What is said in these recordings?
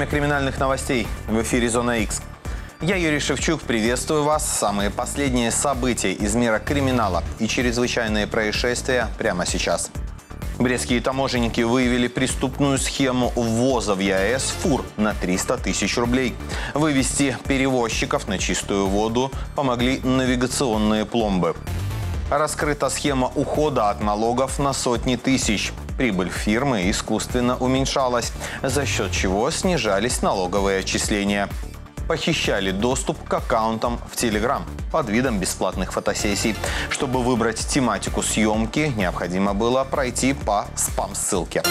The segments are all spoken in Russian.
Время криминальных новостей. В эфире «Зона Х». Я, Юрий Шевчук, приветствую вас. Самые последние события из мира криминала и чрезвычайные происшествия прямо сейчас. Брестские таможенники выявили преступную схему ввоза в ЕАЭС фур на 300 тысяч рублей. Вывести перевозчиков на чистую воду помогли навигационные пломбы. Раскрыта схема ухода от налогов на сотни тысяч. Прибыль фирмы искусственно уменьшалась, за счет чего снижались налоговые отчисления. Похищали доступ к аккаунтам в Telegram под видом бесплатных фотосессий. Чтобы выбрать тематику съемки, необходимо было пройти по спам-ссылке.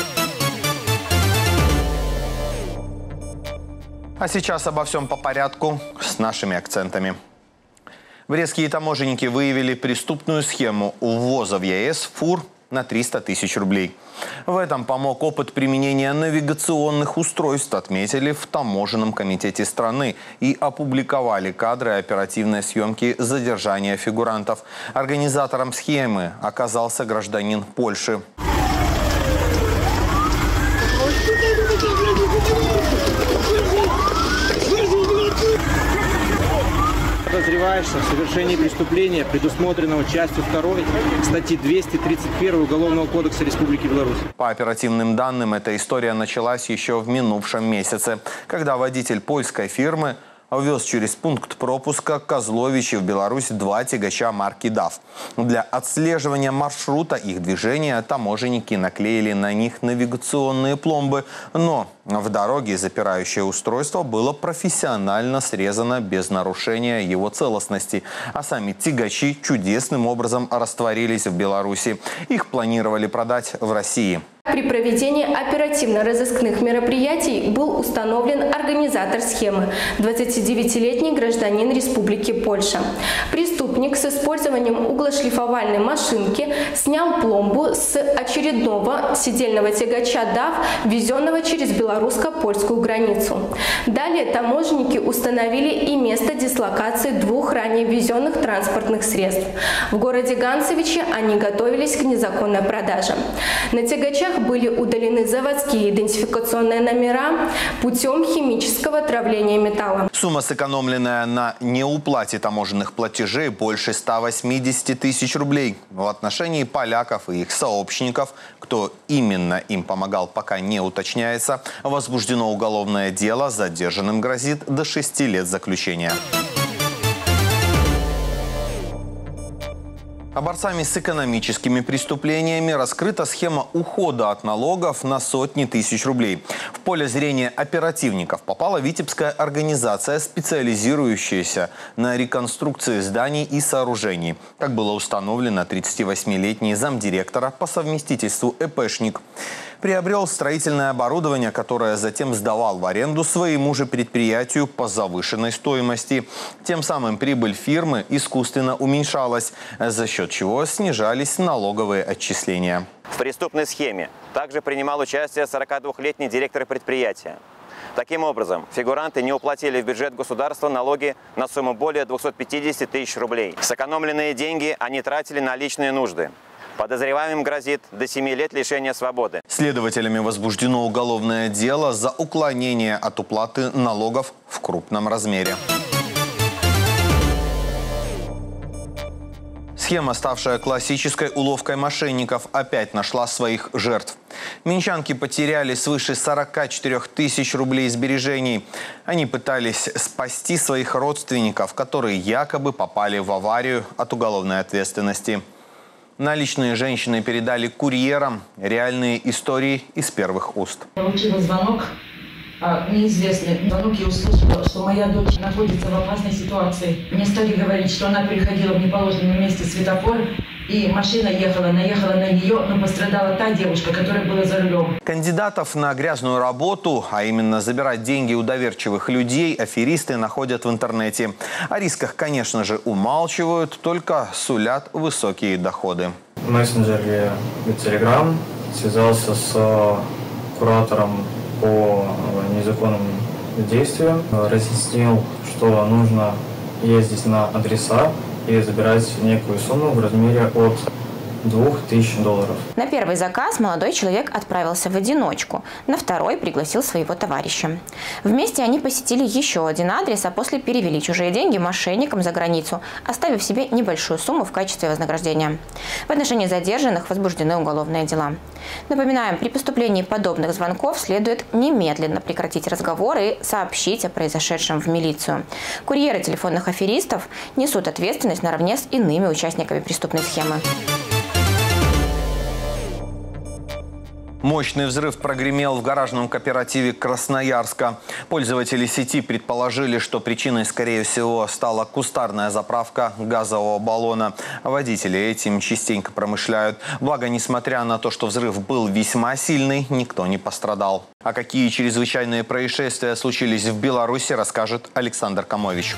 А сейчас обо всем по порядку с нашими акцентами. Брестские таможенники выявили преступную схему ввоза в ЕАЭС фур на 300 тысяч рублей. В этом помог опыт применения навигационных устройств, отметили в таможенном комитете страны и опубликовали кадры оперативной съемки задержания фигурантов. Организатором схемы оказался гражданин Польши. Подозреваешься в совершении преступления, предусмотренного частью 2 статьи 231 Уголовного кодекса Республики Беларусь. По оперативным данным, эта история началась еще в минувшем месяце, когда водитель польской фирмы ввез через пункт пропуска Козловичи в Беларусь 2 тягача марки DAF. Для отслеживания маршрута их движения таможенники наклеили на них навигационные пломбы, но в дороге запирающее устройство было профессионально срезано без нарушения его целостности, а сами тягачи чудесным образом растворились в Беларуси. Их планировали продать в России. При проведении оперативно-розыскных мероприятий был установлен организатор схемы – 29-летний гражданин Республики Польша. Преступник с использованием углошлифовальной машинки снял пломбу с очередного сидельного тягача DAF, везенного через белорусско-польскую границу. Далее таможенники установили и место дислокации 2 ранее везенных транспортных средств. В городе Ганцевичи они готовились к незаконной продаже. На тягачах были удалены заводские идентификационные номера путем химического травления металла. Сумма, сэкономленная на неуплате таможенных платежей, больше 180 тысяч рублей. В отношении поляков и их сообщников, кто именно им помогал, пока не уточняется, возбуждено уголовное дело, задержанным грозит до 6 лет заключения. А борцами с экономическими преступлениями раскрыта схема ухода от налогов на сотни тысяч рублей. В поле зрения оперативников попала витебская организация, специализирующаяся на реконструкции зданий и сооружений. Как было установлено, 38-летний замдиректора по совместительству ЭПшник приобрел строительное оборудование, которое затем сдавал в аренду своему же предприятию по завышенной стоимости. Тем самым прибыль фирмы искусственно уменьшалась, за счет чего снижались налоговые отчисления. В преступной схеме также принимал участие 42-летний директор предприятия. Таким образом, фигуранты не уплатили в бюджет государства налоги на сумму более 250 тысяч рублей. Сэкономленные деньги они тратили на личные нужды. Подозреваемым грозит до 7 лет лишения свободы. Следователями возбуждено уголовное дело за уклонение от уплаты налогов в крупном размере. Схема, ставшая классической уловкой мошенников, опять нашла своих жертв. Минчанки потеряли свыше 44 тысяч рублей сбережений. Они пытались спасти своих родственников, которые якобы попали в аварию от уголовной ответственности. Наличные женщины передали курьерам реальные истории из первых уст. Получила звонок, неизвестный звонок, и услышала, что моя дочь находится в опасной ситуации. Мне стали говорить, что она переходила в неположенном месте светофор, и машина наехала на нее, но пострадала та девушка, которая была за рулем. Кандидатов на грязную работу, а именно забирать деньги у доверчивых людей, аферисты находят в интернете. О рисках, конечно же, умалчивают, только сулят высокие доходы. В мессенджере Telegram связался с куратором по незаконным действиям, разъяснил, что нужно ездить на адреса и забирать некую сумму в размере от 2000 долларов. На первый заказ молодой человек отправился в одиночку, на второй пригласил своего товарища. Вместе они посетили еще один адрес, а после перевели чужие деньги мошенникам за границу, оставив себе небольшую сумму в качестве вознаграждения. В отношении задержанных возбуждены уголовные дела. Напоминаем, при поступлении подобных звонков следует немедленно прекратить разговор и сообщить о произошедшем в милицию. Курьеры телефонных аферистов несут ответственность наравне с иными участниками преступной схемы. Мощный взрыв прогремел в гаражном кооперативе Красноярска. Пользователи сети предположили, что причиной, скорее всего, стала кустарная заправка газового баллона. Водители этим частенько промышляют. Благо, несмотря на то, что взрыв был весьма сильный, никто не пострадал. А какие чрезвычайные происшествия случились в Беларуси, расскажет Александр Камович.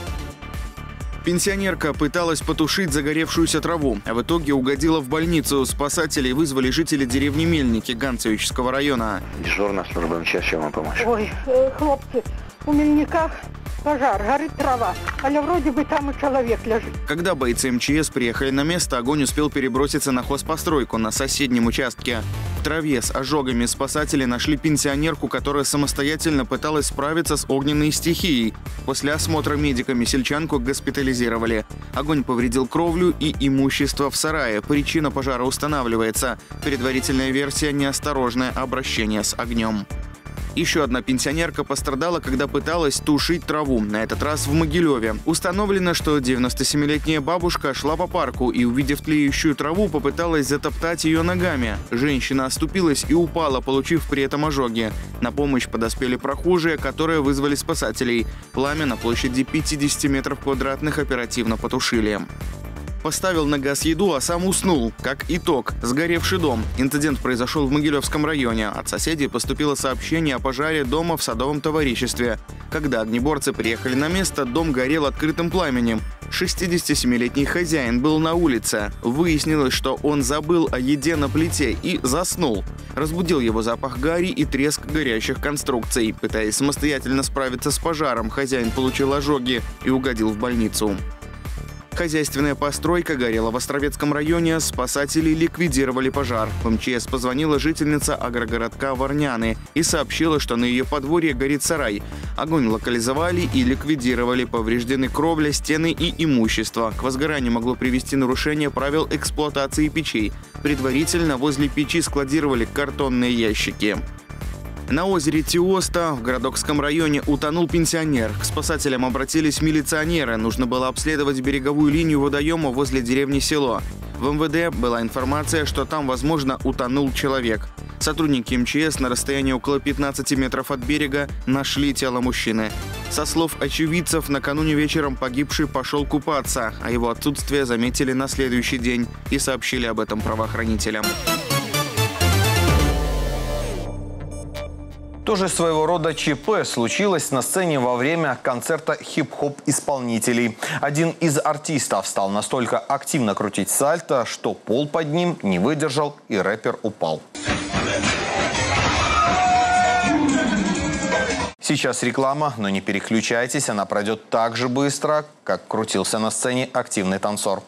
Пенсионерка пыталась потушить загоревшуюся траву, а в итоге угодила в больницу. Спасателей вызвали жители деревни Мельники Ганцевичского района. Дежурная служба МЧС, чем вам помочь? Ой, хлопцы, у Мельниках пожар, горит трава, але вроде бы там и человек лежит. Когда бойцы МЧС приехали на место, огонь успел переброситься на хозпостройку на соседнем участке. В траве с ожогами спасатели нашли пенсионерку, которая самостоятельно пыталась справиться с огненной стихией. После осмотра медиками сельчанку госпитализировали. Огонь повредил кровлю и имущество в сарае. Причина пожара устанавливается. Предварительная версия – неосторожное обращение с огнем. Еще одна пенсионерка пострадала, когда пыталась тушить траву, на этот раз в Могилеве. Установлено, что 97-летняя бабушка шла по парку и, увидев тлеющую траву, попыталась затоптать ее ногами. Женщина оступилась и упала, получив при этом ожоги. На помощь подоспели прохожие, которые вызвали спасателей. Пламя на площади 50 метров квадратных оперативно потушили. Поставил на газ еду, а сам уснул. Как итог, сгоревший дом. Инцидент произошел в Могилевском районе. От соседей поступило сообщение о пожаре дома в садовом товариществе. Когда огнеборцы приехали на место, дом горел открытым пламенем. 67-летний хозяин был на улице. Выяснилось, что он забыл о еде на плите и заснул. Разбудил его запах гари и треск горящих конструкций. Пытаясь самостоятельно справиться с пожаром, хозяин получил ожоги и угодил в больницу. Хозяйственная постройка горела в Островецком районе, спасатели ликвидировали пожар. В МЧС позвонила жительница агрогородка Варняны и сообщила, что на ее подворье горит сарай. Огонь локализовали и ликвидировали, повреждены кровля, стены и имущество. К возгоранию могло привести нарушение правил эксплуатации печей. Предварительно возле печи складировали картонные ящики. На озере Тиоста в Городокском районе утонул пенсионер. К спасателям обратились милиционеры. Нужно было обследовать береговую линию водоема возле деревни Село. В МВД была информация, что там, возможно, утонул человек. Сотрудники МЧС на расстоянии около 15 метров от берега нашли тело мужчины. Со слов очевидцев, накануне вечером погибший пошел купаться, а его отсутствие заметили на следующий день и сообщили об этом правоохранителям. Тоже своего рода ЧП случилось на сцене во время концерта хип-хоп-исполнителей. Один из артистов стал настолько активно крутить сальто, что пол под ним не выдержал и рэпер упал. Сейчас реклама, но не переключайтесь, она пройдет так же быстро, как крутился на сцене активный танцор.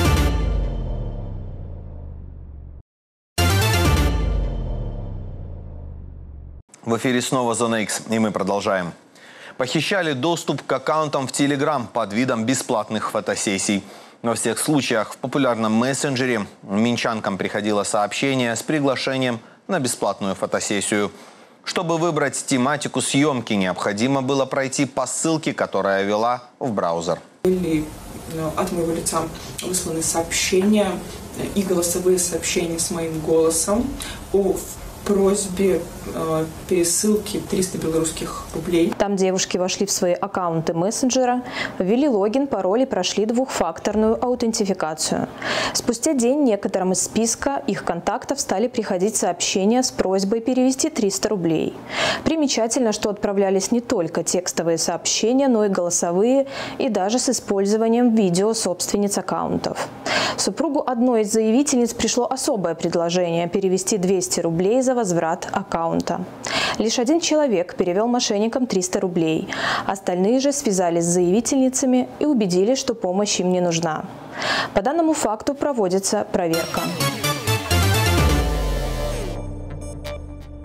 В эфире снова «Зона X», и мы продолжаем. Похищали доступ к аккаунтам в Telegram под видом бесплатных фотосессий. Во всех случаях в популярном мессенджере минчанкам приходило сообщение с приглашением на бесплатную фотосессию. Чтобы выбрать тематику съемки, необходимо было пройти по ссылке, которая вела в браузер. Были от моего лица высланы сообщения и голосовые сообщения с моим голосом о просьбе пересылки 300 белорусских рублей. Там девушки вошли в свои аккаунты мессенджера, ввели логин, пароль и прошли двухфакторную аутентификацию. Спустя день некоторым из списка их контактов стали приходить сообщения с просьбой перевести 300 рублей. Примечательно, что отправлялись не только текстовые сообщения, но и голосовые, и даже с использованием видео собственниц аккаунтов. Супругу одной из заявительниц пришло особое предложение – перевести 200 рублей за возврат аккаунта. Лишь один человек перевел мошенникам 300 рублей. Остальные же связались с заявительницами и убедились, что помощь им не нужна. По данному факту проводится проверка.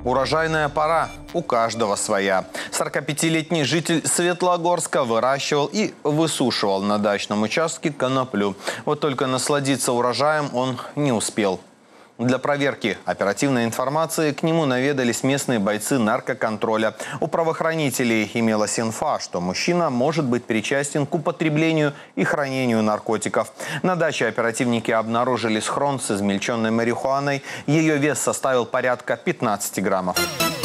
Урожайная пора у каждого своя. 45-летний житель Светлогорска выращивал и высушивал на дачном участке коноплю. Вот только насладиться урожаем он не успел. Для проверки оперативной информации к нему наведались местные бойцы наркоконтроля. У правоохранителей имелась инфа, что мужчина может быть причастен к употреблению и хранению наркотиков. На даче оперативники обнаружили схрон с измельченной марихуаной. Ее вес составил порядка 15 граммов.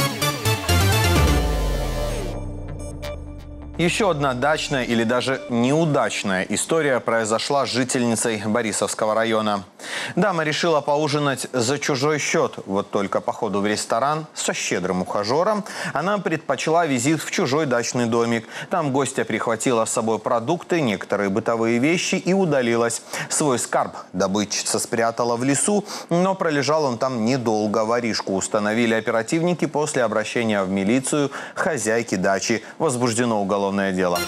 Еще одна дачная или даже неудачная история произошла с жительницей Борисовского района. Дама решила поужинать за чужой счет. Вот только по ходу в ресторан со щедрым ухажером она предпочла визит в чужой дачный домик. Там гостья прихватила с собой продукты, некоторые бытовые вещи и удалилась. Свой скарб добытчица спрятала в лесу, но пролежал он там недолго. Воришку установили оперативники после обращения в милицию хозяйки дачи. Возбуждено уголовное дело.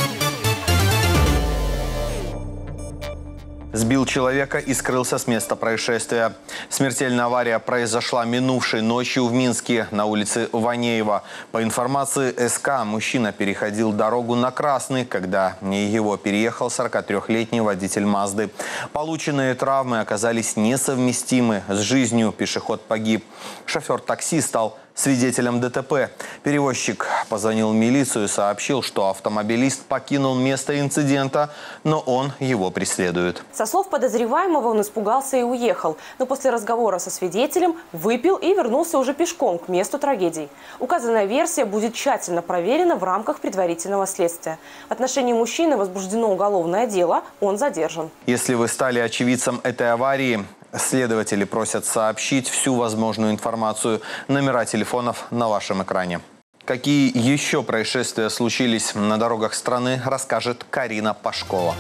Сбил человека и скрылся с места происшествия. Смертельная авария произошла минувшей ночью в Минске на улице Ванеева. По информации СК, мужчина переходил дорогу на красный, когда его переехал 43-летний водитель Мазды. Полученные травмы оказались несовместимы с жизнью. Пешеход погиб. Шофер такси стал свидетелем ДТП. Перевозчик позвонил в милицию и сообщил, что автомобилист покинул место инцидента, но он его преследует. Со слов подозреваемого, он испугался и уехал. Но после разговора со свидетелем выпил и вернулся уже пешком к месту трагедии. Указанная версия будет тщательно проверена в рамках предварительного следствия. В отношении мужчины возбуждено уголовное дело, он задержан. Если вы стали очевидцем этой аварии, следователи просят сообщить всю возможную информацию. Номера телефонов на вашем экране. Какие еще происшествия случились на дорогах страны, расскажет Карина Пашкова.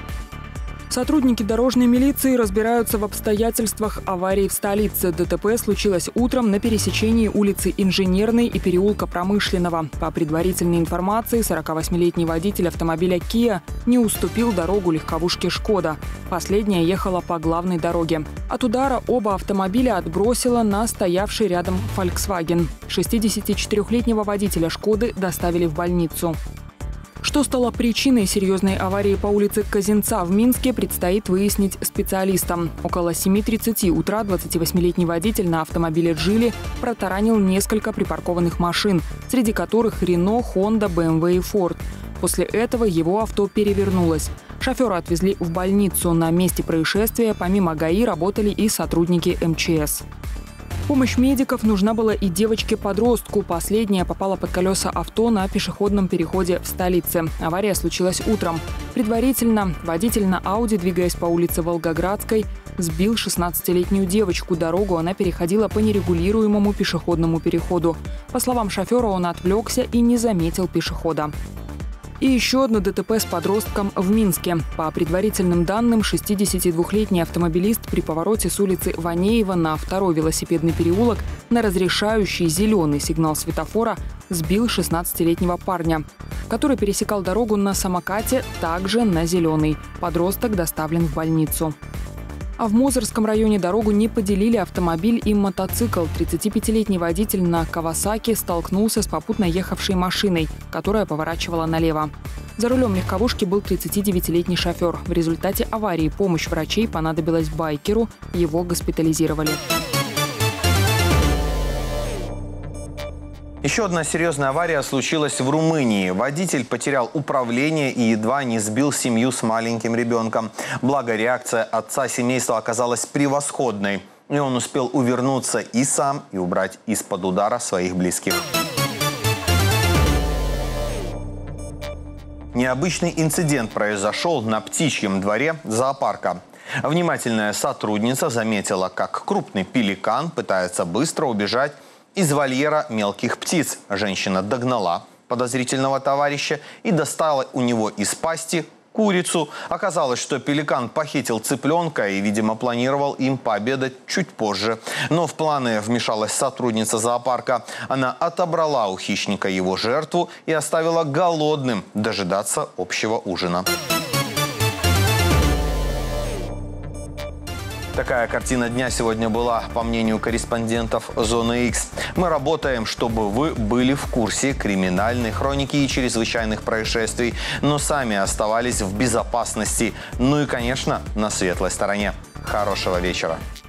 Сотрудники дорожной милиции разбираются в обстоятельствах аварии в столице. ДТП случилось утром на пересечении улицы Инженерной и переулка Промышленного. По предварительной информации, 48-летний водитель автомобиля Kia не уступил дорогу легковушке «Шкода». Последняя ехала по главной дороге. От удара оба автомобиля отбросило на стоявший рядом Volkswagen. 64-летнего водителя «Шкоды» доставили в больницу. Что стало причиной серьезной аварии по улице Козинца в Минске, предстоит выяснить специалистам. Около 7:30 утра 28-летний водитель на автомобиле «Джили» протаранил несколько припаркованных машин, среди которых Рено, Хонда, БМВ и Форд. После этого его авто перевернулось. Шофера отвезли в больницу. На месте происшествия помимо ГАИ работали и сотрудники МЧС. Помощь медиков нужна была и девочке-подростку. Последняя попала под колеса авто на пешеходном переходе в столице. Авария случилась утром. Предварительно водитель на Ауди, двигаясь по улице Волгоградской, сбил 16-летнюю девочку. Дорогу она переходила по нерегулируемому пешеходному переходу. По словам шофера, он отвлекся и не заметил пешехода. И еще одно ДТП с подростком в Минске. По предварительным данным, 62-летний автомобилист при повороте с улицы Ванеева на второй велосипедный переулок на разрешающий зеленый сигнал светофора сбил 16-летнего парня, который пересекал дорогу на самокате, также на зеленый. Подросток доставлен в больницу. А в Мозырском районе дорогу не поделили автомобиль и мотоцикл. 35-летний водитель на Кавасаки столкнулся с попутно ехавшей машиной, которая поворачивала налево. За рулем легковушки был 39-летний шофер. В результате аварии помощь врачей понадобилась байкеру, его госпитализировали. Еще одна серьезная авария случилась в Румынии. Водитель потерял управление и едва не сбил семью с маленьким ребенком. Благо, реакция отца семейства оказалась превосходной. И он успел увернуться и сам, и убрать из-под удара своих близких. Необычный инцидент произошел на птичьем дворе зоопарка. Внимательная сотрудница заметила, как крупный пеликан пытается быстро убежать из вольера мелких птиц. Женщина догнала подозрительного товарища и достала у него из пасти курицу. Оказалось, что пеликан похитил цыпленка и, видимо, планировал им пообедать чуть позже. Но в планы вмешалась сотрудница зоопарка. Она отобрала у хищника его жертву и оставила голодным дожидаться общего ужина. Такая картина дня сегодня была, по мнению корреспондентов «Зоны X». Мы работаем, чтобы вы были в курсе криминальной хроники и чрезвычайных происшествий, но сами оставались в безопасности. Ну и, конечно, на светлой стороне. Хорошего вечера.